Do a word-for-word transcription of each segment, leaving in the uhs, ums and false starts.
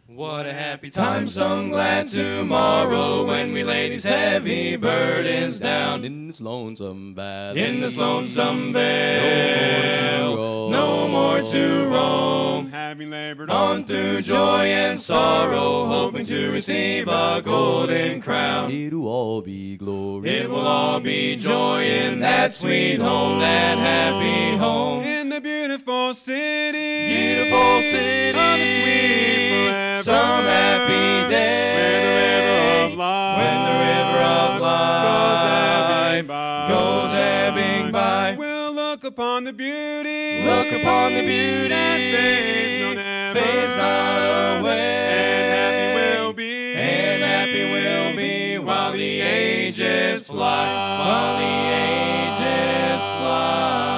What a happy time, some glad tomorrow, when we lay these heavy burdens down in this lonesome valley, in this lonesome vale. No more to roam, having labored on through joy and sorrow, hoping to receive a golden crown. It'll all be glory, it will all be joy in that sweet home, that happy home. In the beautiful city, beautiful city, of the sweet forever, some happy day, where the river of life, when the river of life goes ebbing by, goes ebbing by. We'll look upon the beauty, look upon the beauty that fades no never, fades not away, and happy we'll be, and happy we'll be, while the ages fly, while the ages fly.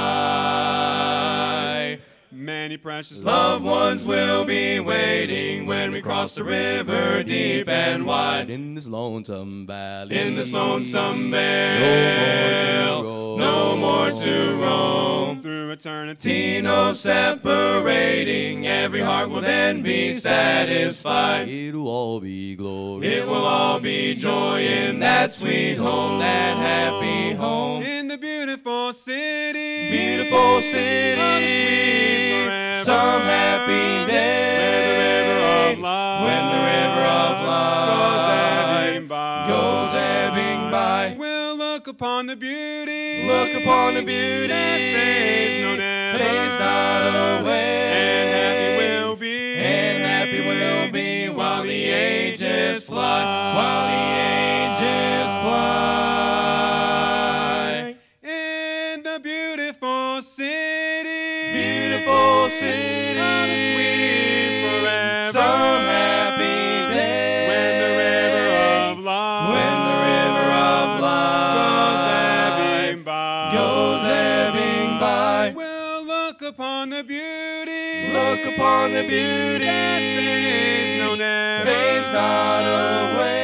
Many precious loved ones will be waiting when we cross the river deep and wide, in this lonesome valley, in this lonesome vale. No more to roam, through eternity, no separating. Every heart will then be satisfied. It'll all be glory, it will all be joy in that sweet home, that happy home. In the beautiful city, beautiful city, of the sweet forever, some happy day, where the river of life, when the river of life goes ebbing by, goes ebbing by. We'll look upon the beauty, look upon the beauty that fades no never, fades not away, and happy we'll be, and happy we'll be, while the ages fly, while the ages fly. In the beautiful city, beautiful city, of the sweet forever, some happy day, when the river of life, when the river of life goes ebbing by, goes ebbing by. We'll look upon the beauty, look upon the beauty that fades no never, fades not away,